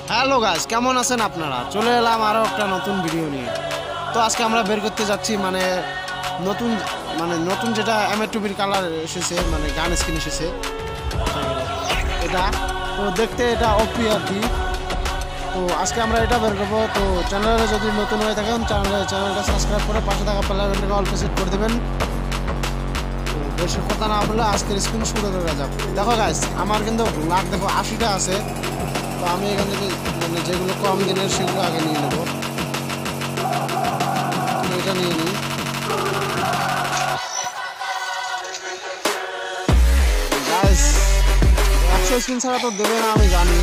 Hello guys, কেমন আছেন আপনারা? চলে এলাম আরও একটা নতুন ভিডিও নিয়ে। তো আজকে আমরা বের করতে যাচ্ছি নতুন যেটা A20 কালার এসেছে, মানে গান স্কিন এসেছে এটা। তো দেখতে এটা ওপি আর কি। তো আজকে আমরা এটা বের করবো। তো চ্যানেলে যদি নতুন হয়ে থাকেন চ্যানেলটা সাবস্ক্রাইব করে পাশে থাকা বেল আইকনটাকে অল প্রেস করে দেবেন। তো বেশি কথা না বললে আজকের স্ক্রিন শুরু করে যাক। দেখো গাইস, আমার কিন্তু লাখ দেখো 80টা আছে। তো আমি এখান থেকে যেগুলো কম দিনের সেগুলো আগে নিয়ে নেবো। এটা নিয়ে নিই। গাইস 100 স্ক্রিন ছাড়া তো দেবে না, আমি জানি।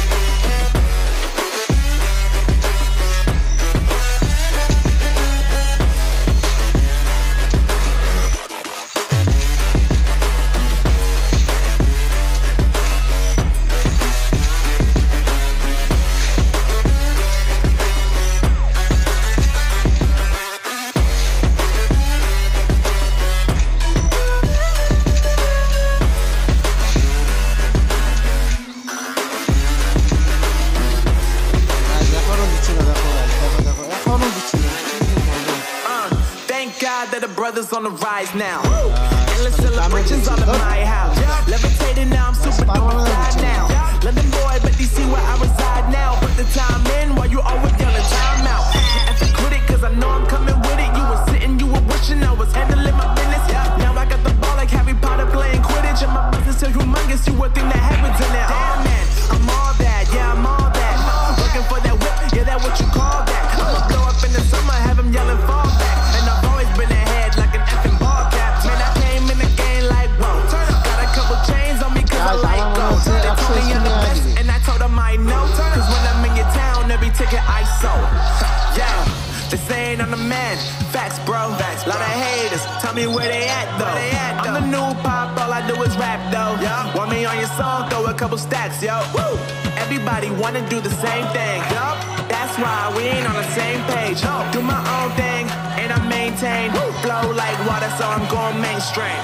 That the brothers on the rise now. Endless celebrations all in my house. Levitating now, I'm super duper fly now. London boy, but they see where I reside now. Put the time in while you always yelling time out. And to quit it, cause I know I'm coming with it. You were sitting, you were wishing I was handling my business. Now I got the ball like Harry Potter playing Quidditch. And my business is humongous, you would think that happens in it. Damn man, I'm all that, yeah, I'm all that. Looking for that whip, yeah, that what you call that. I'ma blow up in the summer, have them yelling fall back. And I've always been ahead like an effing ball cap. Man, I came in the game like, whoa. Got a couple chains on me cause I like gold. They told me you're the best, and I told them I know. Cause when I'm in your town, every ticket I sold. Yeah, they saying I'm the man. Facts, bro. Lot of haters, tell me where they at though. I'm the new pop, all I do is rap though. Want me on your song, throw a couple stacks, yo. Woo! Everybody wanna do the same thing. That's why we ain't on the same page. Do my own thing, and I maintain. Flow like water, so I'm going mainstream.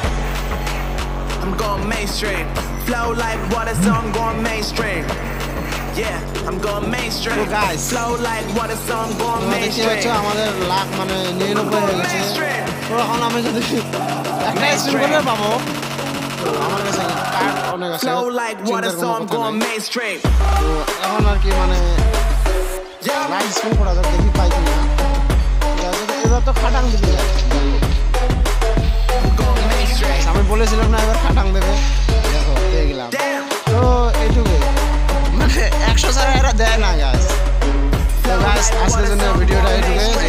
I'm going mainstream. Flow like water, so I'm going mainstream. Yeah, I'm going mainstream. So guys, flow like water, so I'm going mainstream. আমাদের লাখ 99 হয়ে গেছে। তো এখন আমি যদি একটা screen করে পাবো, আমার কাছে কার্ড অনেক আছে। Flow like water, so I'm going mainstream. তো এখন আর কি লাইভ স্ক্রিন করা যাক, দেখি পাই কিনা। এবার তো খাটাং দিবে। আমি বলেছিলাম না এবার খাটাং দেবে, দেখো পেয়ে গেলাম। তো এইটুকু 100 ছাড়া এরা দেয় না গাইস। তো গাইস আজকের জন্য ভিডিওটা এইটুকু।